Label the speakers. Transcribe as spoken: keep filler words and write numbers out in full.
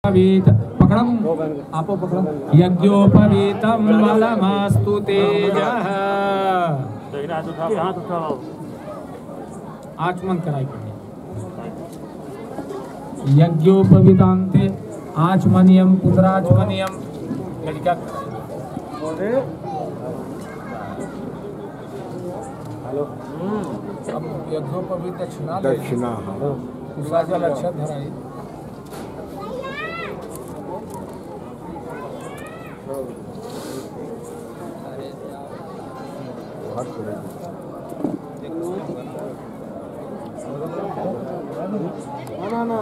Speaker 1: पकड़म आपो पकड़म यज्ञोपवीतम बलमस्तु तेजः आचमन कराई पड़े यज्ञोपवीतांते आचमनियम पुनराचमनियम लड़का हेलो अब यज्ञोपवीत दक्षिणा
Speaker 2: दक्षिणा
Speaker 1: दूसरा जल अक्षर धराई ना ना